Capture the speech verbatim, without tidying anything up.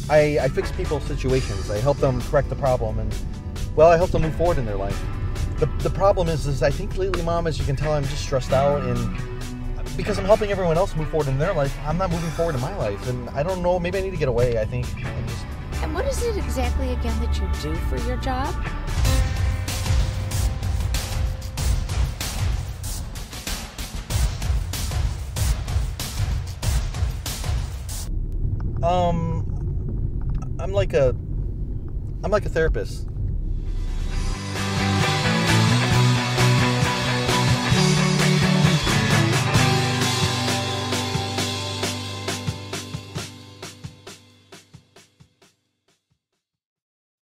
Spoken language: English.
I, I fix people's situations. I help them correct the problem, and, well, I help them move forward in their life. The, the problem is, is I think lately, Mom, as you can tell, I'm just stressed out, and because I'm helping everyone else move forward in their life, I'm not moving forward in my life, and I don't know, maybe I need to get away, I think. And, just... and what is it exactly, again, that you do for your job? Um, I'm like a, I'm like a therapist.